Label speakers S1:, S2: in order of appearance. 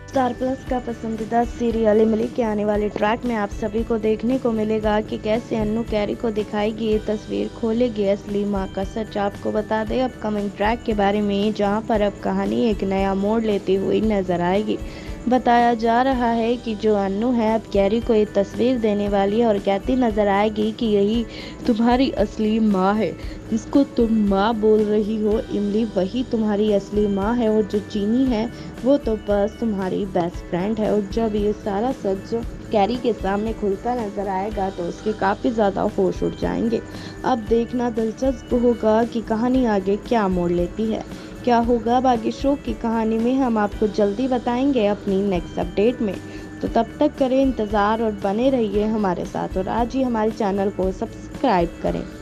S1: Star plus का पसंदीदा serial इमली के आने वाले ट्रैक में आप सभी को देखने को मिलेगा कि कैसे अन्नू कैरी को दिखाएगी ये तस्वीर, खोलेगी असली माँ का सच। आपको बता दें अपकमिंग ट्रैक के बारे में, जहां पर अब कहानी एक नया मोड़ लेती हुई नजर आएगी। बताया जा रहा है कि जो अन्नू है अब कैरी को ये तस्वीर देने वाली है और कहती नजर आएगी कि यही तुम्हारी असली माँ है, जिसको तुम माँ बोल रही हो इमली, वही तुम्हारी असली माँ है। और जो चीनी है वो तो बस तुम्हारी बेस्ट फ्रेंड है। और जब ये सारा सच कैरी के सामने खुलता नजर आएगा तो उसके काफ़ी ज़्यादा होश उड़ जाएंगे। अब देखना दिलचस्प होगा कि कहानी आगे क्या मोड़ लेती है। क्या होगा अब आगे शो की कहानी में, हम आपको जल्दी बताएंगे अपनी नेक्स्ट अपडेट में। तो तब तक करें इंतज़ार और बने रहिए हमारे साथ, और आज ही हमारे चैनल को सब्सक्राइब करें।